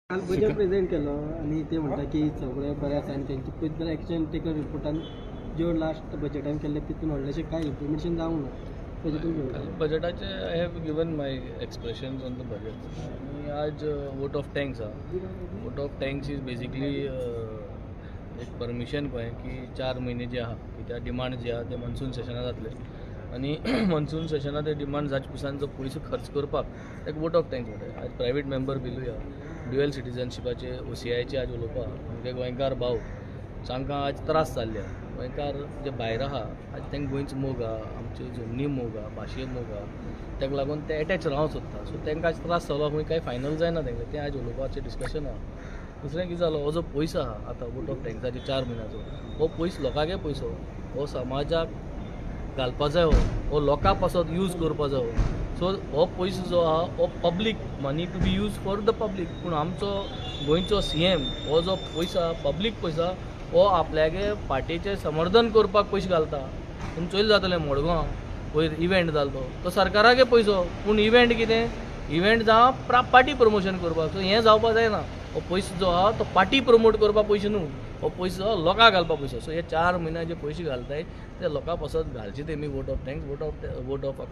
काल budget present केलं आणि ते म्हणतात की सगळे बरे आसा आणि त्यांची पयलीं एक्शन टेकन रिपोर्टान ज्यो लास्ट बजेटान केल्ले तितून व्हडलेशें कांय इम्प्लिमेंटेशन जावंक ना तेतून घेवन बजेटाचे I have given my expressions on the budget आणि आज vote of thanks vote of thanks is basically एक परमिशन पळय की 4 म्हयने जे आहा की त्या डिमांड जे आहा ते मॉन्सून सेशनात जातले आणि मॉन्सून सेशनात ते डिमांड जावचे पयसान जो पयसो खर्च करपाक एक वोट ऑफ थँक्स म्हणटा आज प्रायवेट मेंबर बिलूय ड्युअल सिटीजनशिपाचे OCIचे आज उलोवपा म्हणजे गोंयकार भाव तांकां आज त्रास जाल्ले गोंयकार जे भायर आहा आज तांकां गोंयचो मोग आहा आमच्यो जमनी मोग आहा भाशे मोग आहा ताका लागून ते एटॅच रावंक सोदता सो तांकां आज त्रास जालो खंय कांय फायनल जायना तांकां तें आज उलोवपाचें डिस्कशन आहा दुसरें कितें जालो हो जो पयसो आहा आतां वोट ऑफ थँक्साचे 4 म्हयन्याचो हो पयसो लोकांगे पयसो हो समाजाक घालपा जायो हो लोकां पासत यूज करपा जायो सो हो पयसो जो आहा हो public money to be used for the public पूण आमचो गोंयचो CM हो जो पयसो पब्लीक पयसो हो आपल्यागे पार्टीचें समर्थन करपाक पयशे घालता पूण चोयले जातलें मडगांव पयर इव्हेंट जालो तो सरकारागे पयसो पूण इव्हेंट कितें इव्हेंट जावं पार्टी प्रमोशन करपाक सो हें जावपा जायना हो पयसो जो आहा तो पार्टी प्रमोट करपाक पयशे न्हू हो पयसो लोकांक घालपाक पयसो सो हे 4 म्हयन्या जे पयशे घालताय ते लोकां पासत घालचे तेमी vote of thanks vote of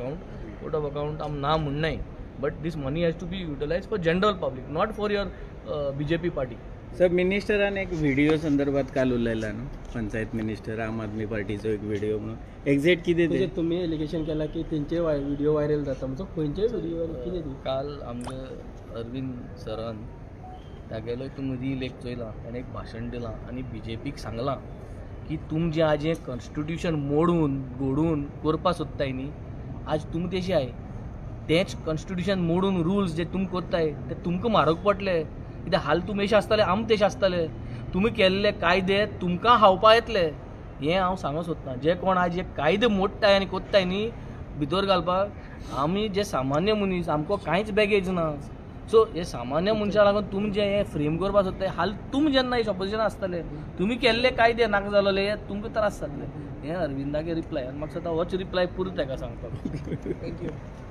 account आम ना म्हणनाय but this money has to be utilise for general public not for your BJP party sir मिनिस्टरान एक व्हिडिओ संदर्भात काल उलयला न्हू पंचायत मिनिस्टर आम आदमी पार्टीचो एक व्हिडिओ म्हणून एक्झॅक्ट कितें म्हणजे तुम्ही एलिगेशन केला की तेंचे व्हिडिओ व्हायरल जाता म्हणजे खंयचे व्हिडिओ कितें ती काल आमगे अरविंद सरान तागेलो तुमी रील एक चोयला ताणें एक भाशण दिलां आनी BJPक सांगलां की तुम जे आज हें कॉन्स्टिट्यूशन मोडून घोडून करपा सोदताय न्ही आज तुमी तेशी आय तेच कॉन्स्टिट्यूशन मोडून रुल्स जे तुमी करताय ते तुमकां म्हारग पडले कित्याक हाल तुमी अशें आसताले आम तेशे आसताले तुमी केल्ले कायदे तुमकां हावपा येतले हें हांव सांगूंक सोदतां जे कोण आज हे कायदे मोडटाय आनी कोत्ताय न्ही भितर घालपाक आमी जे सामान्य मनीस आमकां कांयच बॅगेज ना सो हे सामान्य मनशा लागून तुमी जे हे फ्रेम करपाक सोदताय हाल तुमी जेन्ना हे ऑपोजिशन आसताले तुमी केल्ले कायदे नाका जालोले तुमकां त्रास जातले हें अरविंदागे रिप्लाय आनी म्हाका दिसता होच रिप्लाय पुरो ताका सांगपाक थँक्यू